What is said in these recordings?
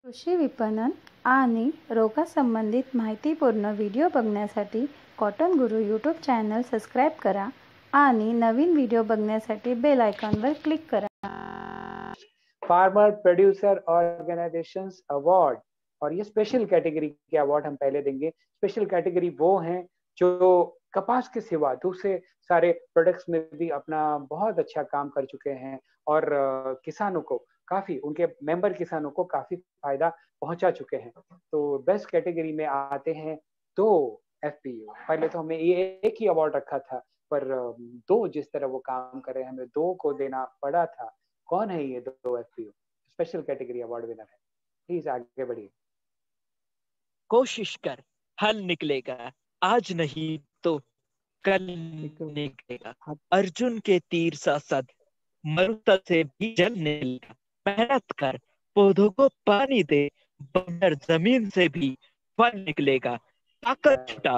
कृषी विपणन आणि रोगासंबंधित माहितीपूर्ण व्हिडिओ बघण्यासाठी कॉटन गुरु यूट्यूब चॅनल सबस्क्राईब करा आणि नवीन व्हिडिओ बघण्यासाठी बेल आयकॉनवर क्लिक करा. फार्मर प्रोड्यूसर ऑर्गेनाइजेशंस अवार्ड, और ये स्पेशल कैटेगरी के अवार्ड हम पहले देंगे. स्पेशल कैटेगरी वो हैं जो कपास के सिवा दूसरे सारे प्रोडक्ट्स में भी अपना बहुत अच्छा काम कर चुके हैं और किसानों को काफी, उनके मेंबर किसानों को काफी फायदा पहुंचा चुके हैं. तो बेस्ट कैटेगरी में आते हैं दो एफपीओ. पहले तो हमें ये एक ही अवार्ड रखा था, पर दो जिस तरह वो काम कर रहे हैं हमें दो को देना पड़ा था. कौन है ये दो FPO? Special category award winner है. प्लीज आगे बढ़िए. कोशिश कर, हल निकलेगा. आज नहीं तो कल निकलेगा. अर्जुन के तीर सा सद, मरुतल से भी जल निकलेगा. मेहनत कर, पौधों को पानी दे, बंजर जमीन से भी फल निकलेगा. ताकत छुटा,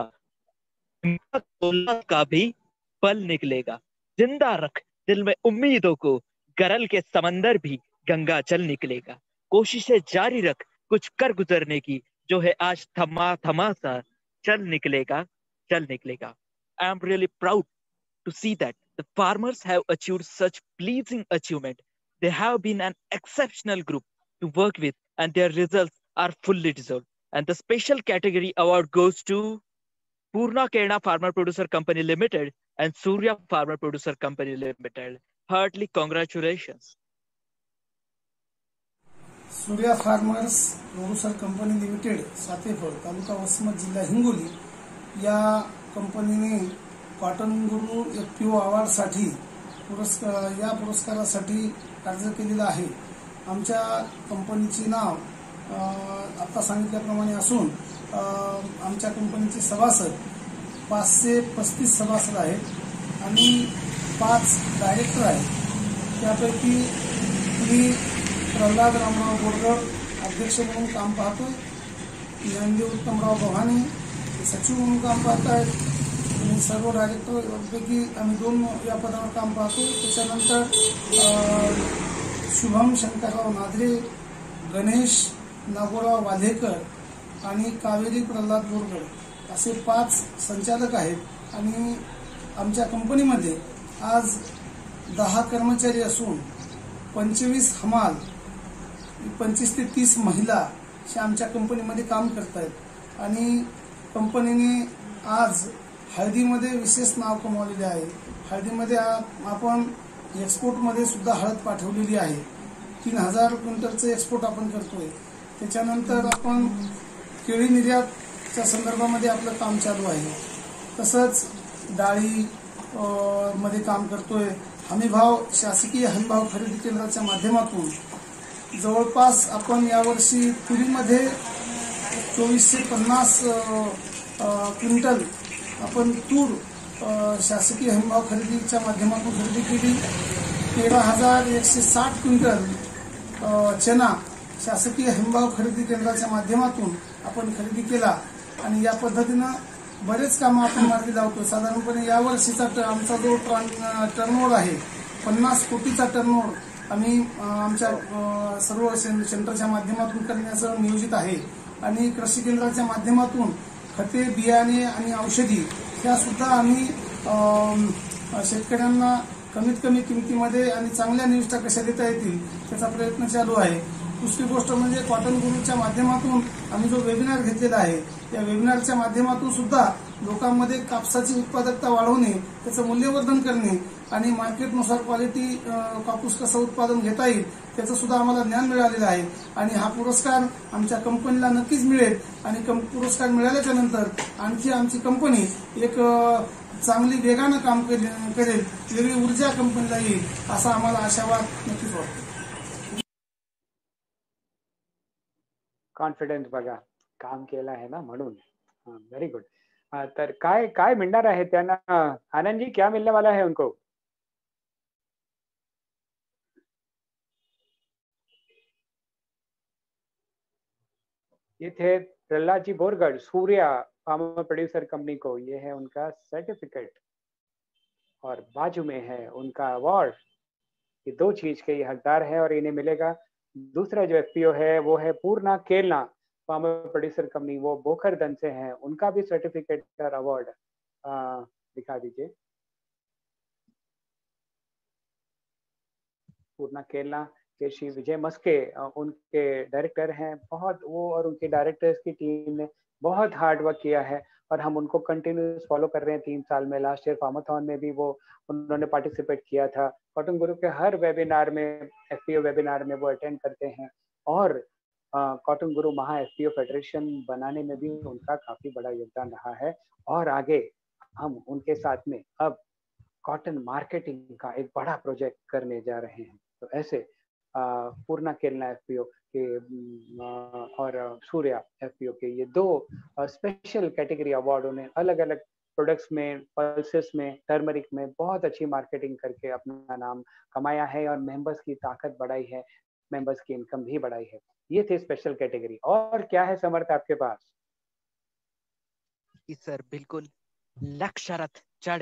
का भी फल निकलेगा. जिंदा रख दिल में उम्मीदों को, गरल के समंदर भी गंगा जल निकलेगा. कोशिशें जारी रख, कुछ कर गुजरने की, जो है आज थमा थमा सा चल निकलेगा, चल निकलेगा. I am really proud to see that the farmers have achieved such pleasing achievement. They have been an exceptional group to work with and their results are fully deserved. And the special category award goes to Purna Kerna Farmer Producer Company Limited and Surya Farmer Producer Company Limited. Heartily congratulations. Surya farmers producer company limited, Satephal, taluka Vasmat, जिल्हा हिंगोली या कंपनीने cotton गुरु FPO अवॉर्डसाठी या पुरस्कारासाठी अर्ज केलेला आहे. आमच्या कंपनीचे नाव आता सांगितल्याप्रमाणे असून आमच्या कंपनीचे सभासद 535 सभासद आहेत आणि 5 डायरेक्टर आहेत. त्यापैकी मी प्रल्हाद रामराव बोरगड अध्यक्ष म्हणून काम पाहतोय. ज्ञानदेव उत्तमराव भवानी सचिव म्हणून काम पाहत आहेत आणि सर्व डायरेक्टरपैकी आम्ही 2 या पदावर काम पाहतो. त्याच्यानंतर शुभम शंकरराव नादरे, गणेश नागोराव वाधेकर आणि कावेरी प्रल्हाद बोरगड असे 5 संचालक आहेत. आणि आमच्या कंपनीमध्ये आज 10 कर्मचारी असून 25 हमाल, 25 ते 30 महिला अशा आमच्या कंपनीमध्ये काम करत आहेत. आणि कंपनीने आज हळदीमध्ये विशेष नाव कमावलेले आहे. हळदीमध्ये आपण एक्सपोर्टमध्ये सुद्धा हळद पाठवलेली आहे. 3000 क्विंटलचं एक्सपोर्ट आपण करतोय. त्याच्यानंतर आपण केळी निर्यातच्या संदर्भामध्ये आपलं काम चालू आहे. तसंच डाळी मध्ये काम करतोय. हमीभाव, शासकीय हमीभाव खरेदी केंद्राच्या माध्यमातून जवळपास आपण यावर्षी तुरीमध्ये 2450 क्विंटल आपण तूर शासकीय हमीभाव खरेदीच्या माध्यमातून खरेदी केली. 13,160 क्विंटल चना शासकीय हमीभाव खरेदी केंद्राच्या माध्यमातून आपण खरेदी केला. आणि या पद्धतीनं बरेच कामं आपण मार्गी लावतो. साधारणपणे यावर्षीचा आमचा जो टर्नओव्हर आहे 50 कोटीचा टर्नओव्हर आम्ही आमच्या सर्व सेंटरच्या माध्यमातून करण्याचं नियोजित आहे. आणि कृषी केंद्राच्या माध्यमातून खते, बियाणे आणि औषधी ह्या सुद्धा आम्ही शेतकऱ्यांना कमीत कमी किमतीमध्ये आणि चांगल्या निविष्ठा कशा देता येतील त्याचा प्रयत्न चालू आहे. दुसरी गोष्ट म्हणजे कॉटन गुरुच्या माध्यमातून आम्ही जो वेबिनार घेतलेला आहे, या वेबिनारच्या माध्यमातून सुद्धा लोकांमध्ये कापसाची उत्पादकता वाढवणे, त्याचं मूल्यवर्धन करणे आणि मार्केटनुसार क्वालिटी कापूस कसं उत्पादन घेता येईल त्याचं सुद्धा आम्हाला ज्ञान मिळालेलं आहे. आणि हा पुरस्कार आमच्या कंपनीला नक्कीच मिळेल. आणि पुरस्कार मिळाल्याच्या नंतर आणखी आमची कंपनी एक चांगली वेगानं काम करेल, वेगळी ऊर्जा कंपनीला येईल असा आम्हाला आशावाद नक्कीच वाटतो. कॉन्फिडन्स बघा, काम केलं आहे ना म्हणून. Very good. तर काय काय मिळणार आहे त्यांना? आनंद जी, क्या मिलने वाला है उनको? ये थे Prahlad ji Borgad, Surya farmer producer company को. ये है उनका सर्टिफिकेट और बाजू में है उनका अवार्ड. ये 2 चीज के ये हकदार है और इन्हें मिलेगा दूसरा जो एफपीओ है वो है Purna Kelna farmer producer company, वो बोखरदन से है, उनका भी सर्टिफिकेट और अवार्ड दिखा दीजिए। पूर्णा केलना के श्री विजय मस्के उनके डायरेक्टर हैं। बहुत वो और उनके डायरेक्टर्स की टीम ने बहुत हार्ड वर्क किया है और हम उनको कंटिन्यूस फॉलो कर रहे हैं 3 साल में। लास्ट ईयर फार्माथॉन में भी वो उन्होंने पार्टिसिपेट किया था। कॉटन गुरु के हर वेबिनार में, एफपीओ वेबिनार में वो अटेंड करते हैं और कॉटन गुरु महा एफपीओ फेडरेशन बनाने में भी उनका काफी बड़ा योगदान रहा है। और आगे हम उनके साथ में अब कॉटन मार्केटिंग का एक बड़ा प्रोजेक्ट करने जा रहे हैं। तो ऐसे पूर्णा केलना एफपीओ के और सूर्या एफपीओ के ये 2 स्पेशल कैटेगरी अवार्ड उन्हें अलग अलग प्रोडक्ट्स में, पल्सेस में, टर्मरिक में बहुत अच्छी मार्केटिंग करके अपना नाम कमाया है और मेंबर्स की ताकत बढ़ाई है, मेंबर्स की इनकम भी बढ़ाई है। ये थे स्पेशल कैटेगरी। और क्या है समर्थ आपके पास? सर बिल्कुल, लक्षरथ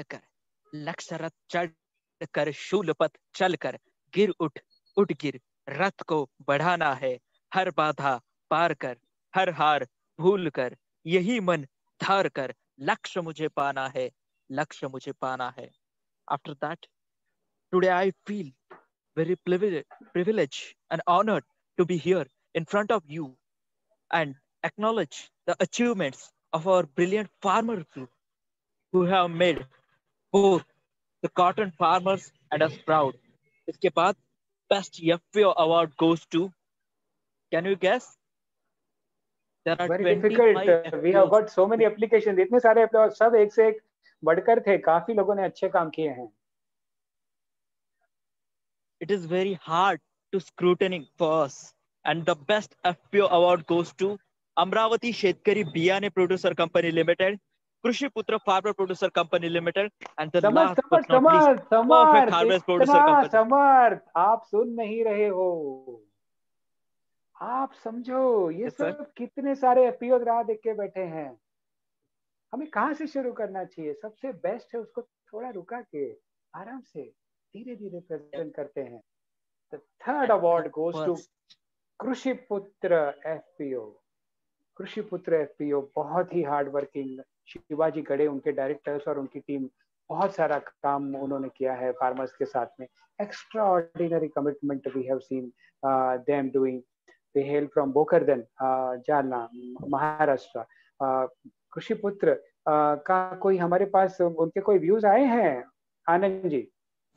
चढ़कर शूलपथ चलकर गिर उठ गिर, रथ को बढ़ाना है, हर बाधा पार कर, हर हार भूल कर, यही मन धार कर, लक्ष्य मुझे पाना है, लक्ष्य मुझे पाना है। After that, today I feel very privileged and honored to be here in front of you and acknowledge the achievements of our brilliant farmers who have made both the cotton farmers and us proud. इसके बाद best FPO award goes to, can you guess? There are very 25 difficult. We have got so many applications. इतने सारे application, सब एक से एक बढ़कर थे। काफी लोगों ने अच्छे काम किए हैं। It is very hard to scrutiny for us, and the best FPO award goes to Amravati Shetkari Biyane Producer Company Limited, Krushi Putra Farmer Producer Company Limited, and the last but not least, Perfect Harvest Producer Company. समर्थ, आप सुन नहीं रहे हो, आप समझो। ये सब कितने सारे एफपीओ राह देख के बैठे हैं। हमें कहाँ से शुरू करना चाहिए? सबसे बेस्ट है उसको थोड़ा रुका के आराम से धीरे धीरे प्रेजेंट करते हैं। The third award goes to कृषि पुत्र एफपीओ। कृषि पुत्र एफपीओ बहुत ही हार्ड वर्किंग, शिवाजी गड़े उनके डायरेक्टर्स और उनकी टीम बहुत सारा काम उन्होंने किया है फार्मर्स के साथ में। Extra ordinary commitment we have seen them doing. They hail from Bhokardan, Jalna, Maharashtra. Krishi Putra का कोई हमारे पास उनके कोई व्यूज आए हैं? आनंद जी।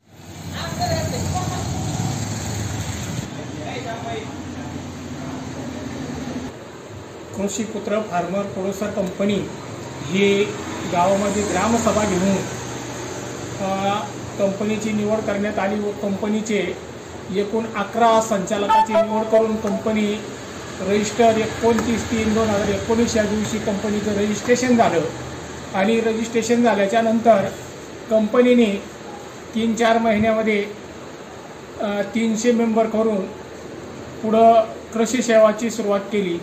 कृषी पुत्र फार्मर प्रोड्युसर कंपनी ही गावामध्ये ग्रामसभा घेऊन कंपनीची निवड करण्यात आली व कंपनीचे एकूण 11 संचालकाची निवड करून कंपनी रजिस्टर 29/3/2019 या दिवशी कंपनीचं रजिस्ट्रेशन झालं आणि रजिस्ट्रेशन झाल्याच्या नंतर कंपनीने 3-4 महिन्यामध्ये 300 मेंबर करून पुढं कृषी सेवाची सुरुवात केली।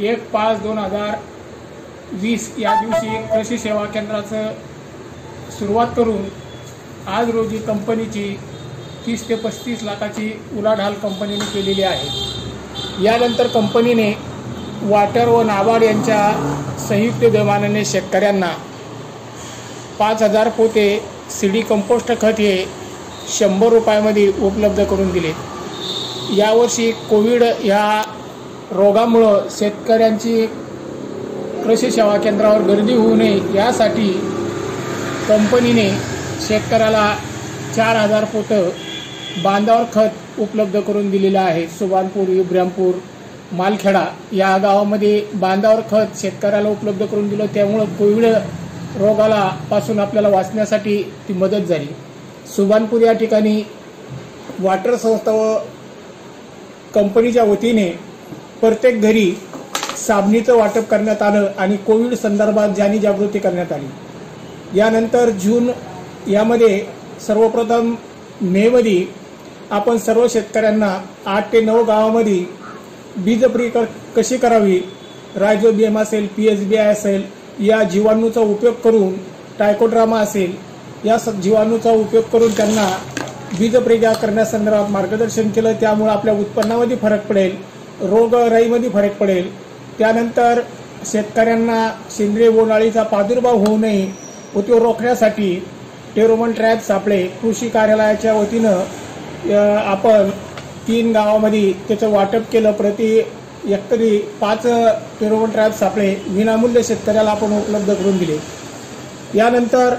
1/5/2020 या दिवशी कृषी सेवा केंद्राचं सुरुवात करून आज रोजी कंपनीची 30 ते 35 लाखाची उलाढाल कंपनीने केलेली आहे। यानंतर कंपनीने वाटर व नाबार्ड यांच्या संयुक्त विद्यमानाने शेतकऱ्यांना 5000 पोते सीडी कंपोस्ट खत हे 100 रुपयामध्ये उपलब्ध करून दिले। यावर्षी कोविड या रोगामुळे शेतकऱ्यांची कृषी सेवा केंद्रावर गर्दी होऊ नये यासाठी कंपनीने शेतकऱ्याला 4000 पोतं बांधावर खत उपलब्ध करून दिलेले आहे। सुभानपूर, इब्राहिमपूर, मालखेडा या गावामध्ये बांधावर खत शेतकऱ्याला उपलब्ध करून दिलं, त्यामुळे कोविड रोगाला पासून आपल्याला वाचण्यासाठी ती मदत झाली। सुभानपूर या ठिकाणी वाटर संस्था व कंपनीच्या वतीने प्रत्येक घरी साबणीचं वाटप करण्यात आलं आणि कोविड संदर्भात जनजागृती करण्यात आली। यानंतर जून यामध्ये सर्वप्रथम मे मध्ये आपण सर्व शेतकऱ्यांना 8 ते 9 गावांमध्ये बीज प्रक्रिया कशी करावी, रायझोबियम असेल, पीएसबीआय असेल या जीवाणूचा उपयोग करून, टायकोड्रामा असेल या जीवाणूचा उपयोग करून त्यांना बीजप्रक्रिया करण्यासंदर्भात मार्गदर्शन केलं, त्यामुळे आपल्या उत्पन्नामध्ये फरक पडेल, रोगराईमध्ये फरक पडेल। त्यानंतर शेतकऱ्यांना सेंद्रिय बोंडअळीचा प्रादुर्भाव होऊ नये व तो रोखण्यासाठी फेरोमोन ट्रॅप सापळे कृषी कार्यालयाच्या वतीनं आपण 3 गावामध्ये त्याचं वाटप केलं। प्रति हेक्टरी 5 फेरोमोन ट्रॅप सापळे विनामूल्य शेतकऱ्याला आपण उपलब्ध करून दिले। यानंतर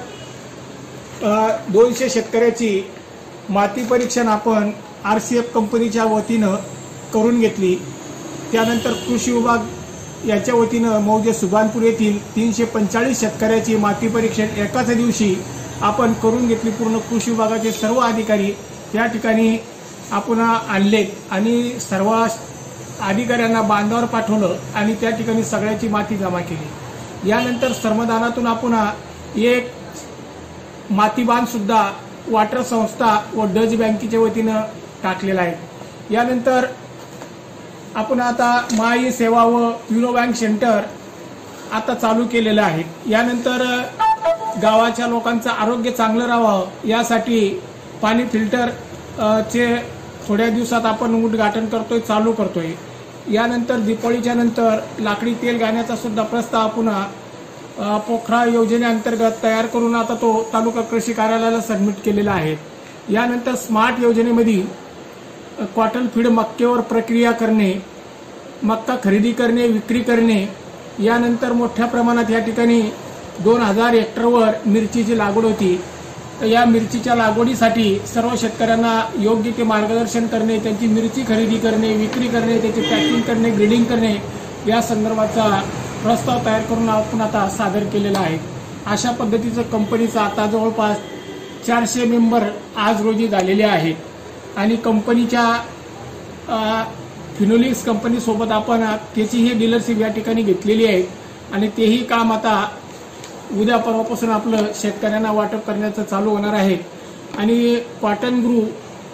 200 शेतकऱ्याची माती परीक्षण आपण RCF कंपनीच्या वतीनं करून घेतली। त्यानंतर कृषी विभाग याच्या वतीनं मौजे सुभानपूर येथील 345 शेतकऱ्याची माती परीक्षण एकाच दिवशी आपण करून घेतली। पूर्ण कृषी विभागाचे सर्व अधिकारी त्या ठिकाणी आपण आणले आणि सर्व अधिकाऱ्यांना बांधावर पाठवलं आणि त्या ठिकाणी सगळ्याची माती जमा केली। यानंतर श्रमदानातून आपण एक माती बांध सुद्धा वॉटर संस्था व डच बँकेच्या वतीनं टाकलेला आहे। यानंतर आपण आता माई सेवा व युनो बँक सेंटर आता चालू केलेलं आहे। यानंतर गावाच्या लोकांचं आरोग्य चांगलं राहावं यासाठी पाणी फिल्टर चे थोड्या दिवसात आपण उद्घाटन करतोय, चालू करतोय। यानंतर दिवाळीच्या नंतर लाकडी तेल घालण्याचा सुद्धा प्रस्ताव आपण पोखरा योजनेअंतर्गत तयार करून आता तो तालुका कृषी कार्यालयाला सबमिट केलेला आहे। यानंतर स्मार्ट योजनेमध्ये कॉटन फीड मक्केवर प्रक्रिया करणे, मक्का खरेदी करणे, विक्री करणे। यानंतर मोठ्या प्रमाणात या ठिकाणी 2000 हेक्टरवर मिरचीची लागवड होती। तर या मिरचीच्या लागवडीसाठी सर्व शेतकऱ्यांना योग्य ते मार्गदर्शन करणे, त्यांची मिरची खरेदी करणे, विक्री करणे, त्याची पॅकिंग करणे, ग्रेडिंग करणे या संदर्भाचा प्रस्ताव तयार करून आपण आता सादर केलेला आहे। अशा पद्धतीचं कंपनीचा आता जवळपास 400 मेंबर आज रोजी झालेले आहेत आणि कंपनीच्या फिनोलिक्स कंपनीसोबत आपण त्याचीही डीलरशिप या ठिकाणी घेतलेली आहे आणि तेही काम आता उद्या परवापासून आपलं शेतकऱ्यांना वाटप करण्याचं चालू होणार आहे। आणि कॉटन ग्रू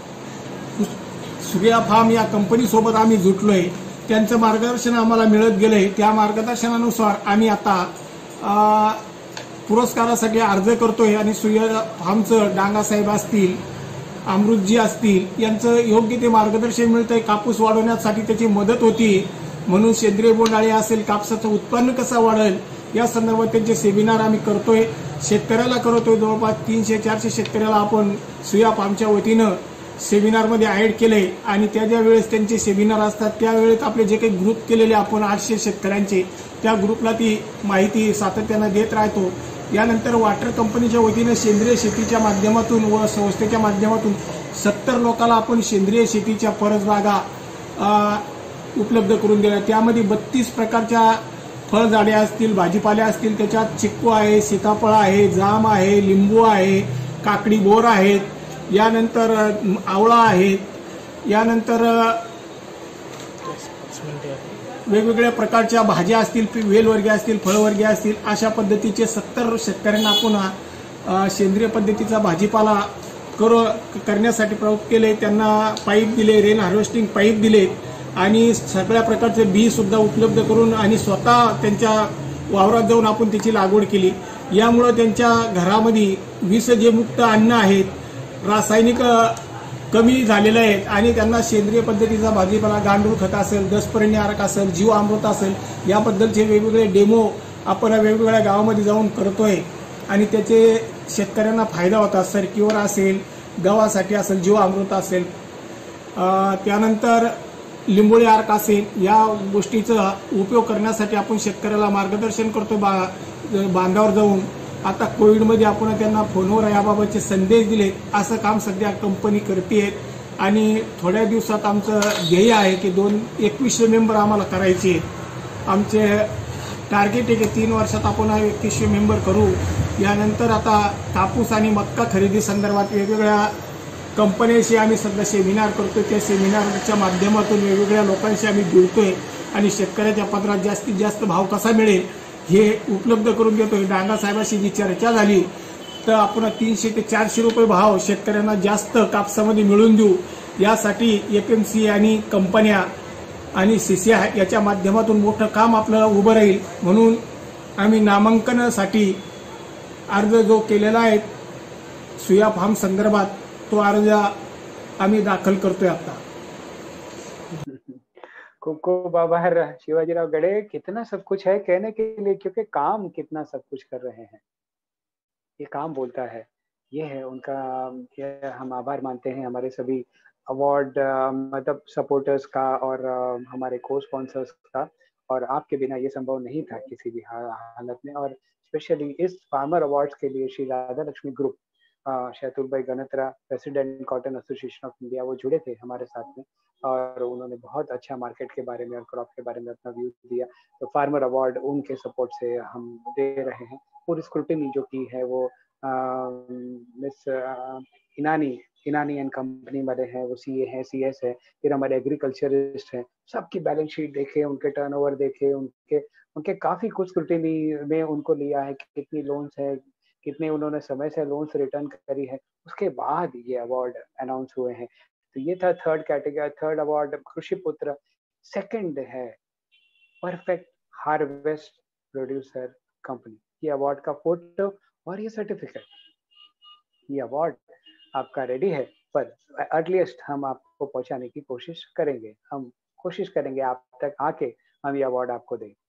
सूर्या फार्म या कंपनीसोबत आम्ही जुटलोय, त्यांचं मार्गदर्शन आम्हाला मिळत गेलंय। त्या मार्गदर्शनानुसार आम्ही आता पुरस्कारासाठी अर्ज करतोय आणि सूर्या फार्मचं डांगासाहेब असतील, अमृतजी असतील यांचं योग्य ते मार्गदर्शन मिळतंय। कापूस वाढवण्यासाठी त्याची मदत होती, म्हणून सेंद्रिय बोंडअळी असेल, कापसाचं उत्पन्न कसं वाढेल या संदर्भात त्यांचे सेमिनार आम्ही करतोय, शेतकऱ्याला करतोय। जवळपास 300-400 शेतकऱ्याला आपण सूर्या फार्मच्या वतीनं सेमिनारमध्ये ॲड केले आणि त्या ज्या वेळेस त्यांचे सेमिनार असतात त्यावेळेस आपले जे काही ग्रुप केलेले आपण 800 शेतकऱ्यांचे, त्या ग्रुपला ती माहिती सातत्यानं देत राहतो। यानंतर वॉटर कंपनीच्या वतीनं सेंद्रिय शेतीच्या माध्यमातून व संस्थेच्या माध्यमातून 70 लोकांना आपण सेंद्रिय शेतीच्या परसबागा उपलब्ध करून दिल्या। त्यामध्ये 32 प्रकारच्या फळझाडे असतील, भाजीपाले असतील, त्याच्यात चिक्कू आहे, सीताफळ आहे, जाम आहे, लिंबू आहे, काकडी बोर आहेत, यानंतर आवळा आहेत, यानंतर वेगवेगळ्या प्रकारच्या भाज्या असतील, वेलवर्गीय असतील, फळवर्गीय असतील, अशा पद्धतीचे 70 शेतकऱ्यांना आपण सेंद्रिय पद्धतीचा भाजीपाला करण्यासाठी प्रवृत्त केले। त्यांना पाईप दिले, रेन हार्वेस्टिंग पाईप दिले आणि सगळ्या प्रकारचे बी सुद्धा उपलब्ध करून आणि स्वतः त्यांच्या वावरात जाऊन आपण त्याची लागवड केली। यामुळे त्यांच्या घरामध्ये विषजे मुक्त अन्न आहेत, रासायनिक कमी झालेले आहेत आणि त्यांना सेंद्रिय पद्धतीचा भाजीपाला, गांडूळ खत असेल, दशपर्णी असेल, जीव अमृत असेल, याबद्दलचे वेगवेगळे डेमो आपण वेगवेगळ्या गावामध्ये जाऊन करतोय आणि त्याचे शेतकऱ्यांना फायदा होता। सरकीवर असेल, गव्हासाठी असेल, जीव अमृत असेल, त्यानंतर लिंबोळी आर्क असेल, या गोष्टीचा उपयोग करण्यासाठी आपण शेतकऱ्याला मार्गदर्शन करतो बांधावर जाऊन। आता कोविडमध्ये आपण त्यांना फोनवर याबाबतचे संदेश दिले, असं काम सध्या कंपनी करते आणि थोड्या दिवसात आमचं ध्येय आहे की 2100 मेंबर आम्हाला करायचे आहेत। आमचे टार्गेट आहे की 3 वर्षात आपण 2100 मेंबर करू। यानंतर आता कापूस आणि मक्का खरेदी संदर्भात वेगवेगळ्या कंपन्यांशी आम्ही सध्या सेमिनार करतोय, त्या सेमिनारच्या माध्यमातून वेगवेगळ्या लोकांशी आम्ही जुळतोय आणि शेतकऱ्याच्या पदरात जास्तीत जास्त भाव कसा मिळेल हे उपलब्ध करून देतोय। डांगासाहेबांशी जी चर्चा झाली तर आपण 300 ते 400 रुपये भाव शेतकऱ्यांना जास्त कापसामध्ये मिळवून देऊ, यासाठी FMC आणि कंपन्या आणि CCI याच्या माध्यमातून मोठं काम आपलं उभं राहील। म्हणून आम्ही नामांकनासाठी अर्ज जो केलेला आहे सूर्या फार्म संदर्भात तो अर्ज आम्ही दाखल करतोय आता। खूब खूब आभार शिवाजीराव गड़े। कितना सब कुछ है कहने के लिए, क्योंकि काम कितना सब कुछ कर रहे हैं, ये काम बोलता है। ये है उनका, ये हम आभार मानते हैं हमारे सभी अवार्ड मतलब सपोर्टर्स का और हमारे को स्पॉन्सर्स का। और आपके बिना ये संभव नहीं था किसी भी हालत में। और स्पेशली इस फार्मर अवार्ड्स के लिए Shri Radha Lakshmi group, Shaitul bhai Ganatra, president cotton association of India, वो जुड़े थे हमारे साथ में और उन्होंने बहुत अच्छा मार्केट के बारे में और क्रॉप के बारे में अपना व्यू दिया। तो फार्मर अवार्ड उनके सपोर्ट से हम दे रहे हैं। पूरी स्क्रूटिनी जो की है वो मिस इनानी एंड कंपनी वाले हैं, वो सीए हैं, सीएस है, फिर हमारे एग्रीकल्चरिस्ट हैं। सबकी बैलेंस शीट देखे, उनके टर्नओवर देखे, उनके काफी कुछ स्क्रूटिनी में उनको लिया है कि कितनी लोन्स है, कितने उन्होंने समय से लोन्स रिटर्न करी है, उसके बाद ये अवार्ड अनाउंस हुए हैं। तो ये था थर्ड कैटेगरी, थर्ड अवार्ड कृषि पुत्र। सेकंड है परफेक्ट हार्वेस्ट प्रोड्यूसर कंपनी। ये अवार्ड का फोटो और ये सर्टिफिकेट, ये अवार्ड आपका रेडी है, पर अर्लीस्ट हम आपको पहुंचाने की कोशिश करेंगे। हम कोशिश करेंगे आप तक आके हम ये अवार्ड आपको दें।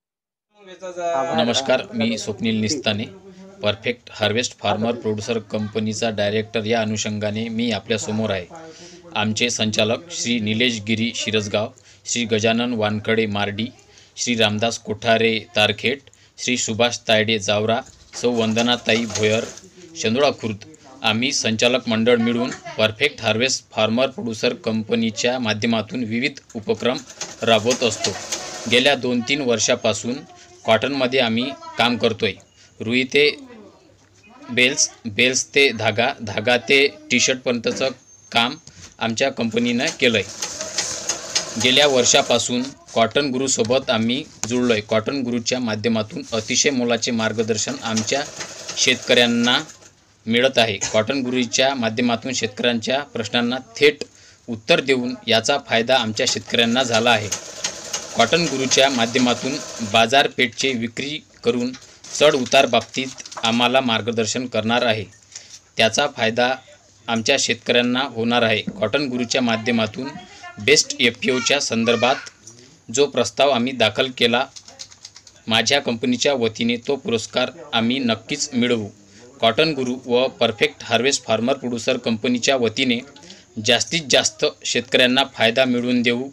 नमस्कार, मी Swapnil Nistane, perfect harvest farmer producer कंपनीचा डायरेक्टर या अनुषंगाने मी आपल्यासमोर आहे। आमचे संचालक श्री निलेश गिरी शिरसगाव, श्री गजानन वानकडे मार्डी, श्री रामदास कोठारे तारखेट, श्री सुभाष तायडे जावरा, सौ वंदनाताई भोयर शेंदोळा खुर्द, आम्ही संचालक मंडळ मिळून परफेक्ट हार्वेस्ट फार्मर प्रोड्युसर कंपनीच्या माध्यमातून विविध उपक्रम राबवत असतो। गेल्या 2-3 वर्षापासून कॉटनमध्ये आम्ही काम करतोय। रुई ते बेल्स, बेल्स ते धागा, धागा ते टी शर्टपर्यंतचं काम आमच्या कंपनीनं केलंय। गेल्या वर्षापासून कॉटन गुरुसोबत आम्ही जुळलोय। कॉटन गुरुच्या माध्यमातून अतिशय मोलाचे मार्गदर्शन आमच्या शेतकऱ्यांना मिळत आहे। कॉटन गुरुच्या माध्यमातून शेतकऱ्यांच्या प्रश्नांना थेट उत्तर देऊन याचा फायदा आमच्या शेतकऱ्यांना झाला आहे। कॉटन गुरुच्या माध्यमातून बाजारपेठचे विक्री करून चढ उतार बाबतीत आम्हाला मार्गदर्शन करणार आहे, त्याचा फायदा आमच्या शेतकऱ्यांना होणार आहे। कॉटन गुरुच्या माध्यमातून बेस्ट एफपीओच्या संदर्भात जो प्रस्ताव आम्ही दाखल केला माझ्या कंपनीच्या वतीने, तो पुरस्कार आम्ही नक्कीच मिळवू। कॉटन गुरु व परफेक्ट हार्वेस्ट फार्मर प्रोड्युसर कंपनीच्या वतीने जास्तीत जास्त शेतकऱ्यांना फायदा मिळवून देऊ।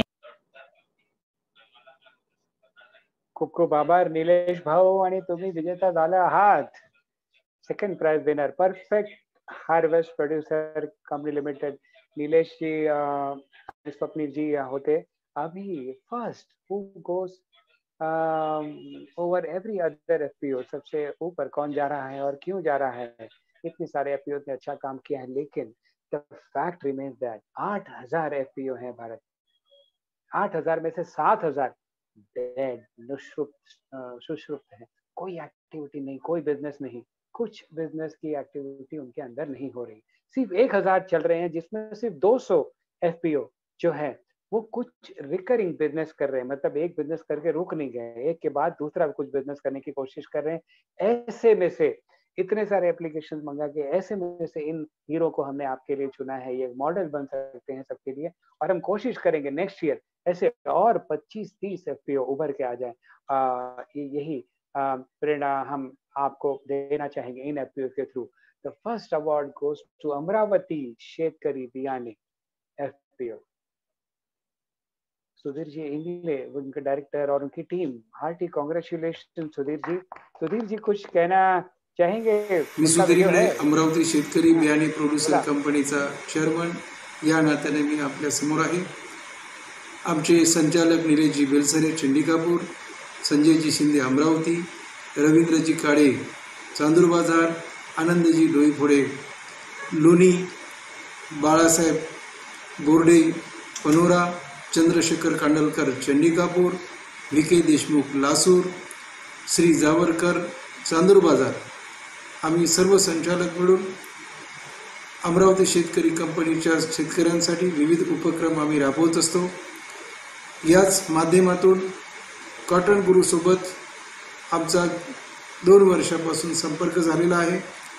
खूप खूप आभार निलेश भाऊ, आणि तुम्ही विजेता झाला आहात। Second prize winner perfect harvest producer company limited, Nilesh ji Swapnil ji होते। अभी first who goes over every other FPO, सबसे ऊपर कौन जा रहा है और क्यों जा रहा है? इतने सारे एफपीओ ने अच्छा काम किया है, लेकिन the fact remains that 8000 FPO हैं भारत। 8000 में से 7000 डेड, सुषुप्त है। कोई एक्टिविटी नहीं, कोई बिजनेस नहीं, कुछ बिजनेस की एक्टिविटी उनके अंदर नहीं हो रही। सिर्फ 1000 चल रहे हैं, जिसमें सिर्फ 200 एफपीओ जो है वो कुछ रिकरिंग बिजनेस कर रहे हैं, मतलब एक बिजनेस करके रुक नहीं गए, एक के बाद दूसरा कुछ बिजनेस करने की कोशिश कर रहे हैं। ऐसे में से इतने सारे एप्लीकेशन मंगा के, ऐसे में से इन हीरो को हमने आपके लिए चुना है। ये मॉडल बन सकते हैं सबके लिए, और हम कोशिश करेंगे नेक्स्ट ईयर ऐसे और 25-30 एफपीओ उभर के आ जाए। यही प्रेरणा हम आपको देना चाहेंगे इन एफपीओ के through. The first award goes to Amravati शेतकरी बियाणे एफपीओ। सुधीर जी इंगले, उनके डायरेक्टर और उनकी team, hearty congratulation Sudhir ji. Sudhir ji कुछ कहना चाहेंगे? मी सुधीर इंगले, अमरावती शेतकरी बियाणे प्रोड्युसर कंपनीचा चेअरमन या नात्याने मी आपल्या समोर आहे। आमचे संचालक निलेशजी बेलसरे चंडिकापूर, संजयजी शिंदे अमरावती, रवींद्रजी काळे चांदूर बाजार, आनंदजी डोईफोडे लोणी, बाळासाहेब बोर्डे पनोरा, चंद्रशेखर कांडलकर चंडिकापूर, व्ही.के. देशमुख लासूर, श्री जावरकर चांदूर बाजार, आम्ही सर्व संचालक मिळून अमरावती शेतकरी कंपनीच्या शेतकऱ्यांसाठी विविध उपक्रम आम्ही राबवत असतो। याच माध्यमातून कॉटन गुरुसोबत आमचा 2 वर्षापासून संपर्क झालेला आहे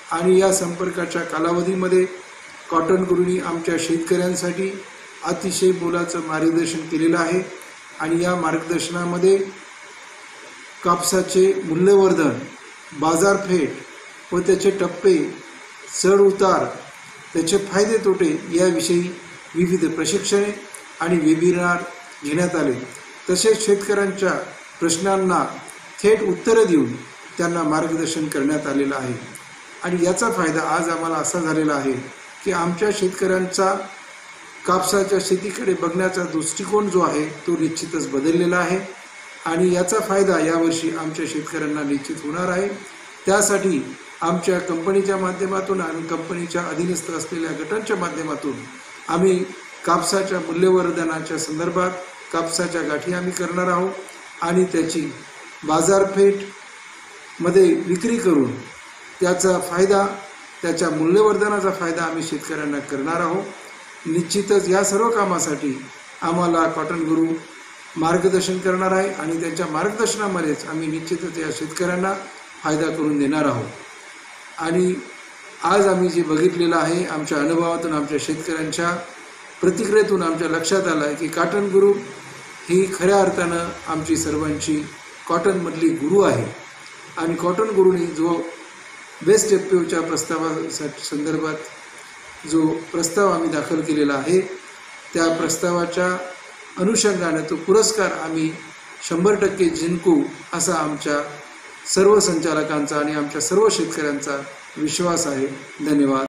आणि या संपर्काच्या कालावधीमध्ये कॉटन गुरूंनी आमच्या शेतकऱ्यांसाठी अतिशय मोलाचं मार्गदर्शन केलेलं आहे आणि या मार्गदर्शनामध्ये कापसाचे मूल्यवर्धन, बाजारपेठ व त्याचे टप्पे, चढ उतार, त्याचे फायदे तोटे याविषयी विविध प्रशिक्षणे आणि वेबिनार घेण्यात आले. तसेच शेतकऱ्यांच्या प्रश्नांना थेट उत्तरं देऊन त्यांना मार्गदर्शन करण्यात आलेलं आहे. आणि याचा फायदा आज आम्हाला असा झालेला आहे की आमच्या शेतकऱ्यांचा कापसाच्या शेतीकडे बघण्याचा दृष्टिकोन जो आहे तो निश्चितच बदललेला आहे आणि याचा फायदा यावर्षी आमच्या शेतकऱ्यांना निश्चित होणार आहे. त्यासाठी आमच्या कंपनीच्या माध्यमातून आणि कंपनीच्या अधीनस्थ असलेल्या गटांच्या माध्यमातून आम्ही कापसाच्या मूल्यवर्धनाच्या संदर्भात कापसाच्या गाठी आम्ही करणार आहोत आणि त्याची बाजारपेठमध्ये विक्री करून त्याचा फायदा, त्याच्या मूल्यवर्धनाचा फायदा आम्ही शेतकऱ्यांना करणार आहोत. निश्चितच या सर्व कामासाठी आम्हाला कॉटन गुरू मार्गदर्शन करणार आहे आणि त्यांच्या मार्गदर्शनामध्येच आम्ही निश्चितच या शेतकऱ्यांना फायदा करून देणार आहोत. आणि आज आम्ही जे बघितलेलं आहे, आमच्या अनुभवातून, आमच्या शेतकऱ्यांच्या प्रतिक्रियेतून आमच्या लक्षात आलं आहे की कॉटन गुरू ही खऱ्या अर्थानं आमची सर्वांची कॉटनमधली गुरु आहे. आणि कॉटन गुरूने जो बेस्ट एफपीओच्या प्रस्तावासाठी संदर्भात जो प्रस्ताव आम्ही दाखल केलेला आहे त्या प्रस्तावाच्या अनुषंगाने तो पुरस्कार आम्ही 100% जिंकू असा आमच्या सर्व संचालकांचा आणि आमच्या सर्व शेतकऱ्यांचा विश्वास आहे. धन्यवाद.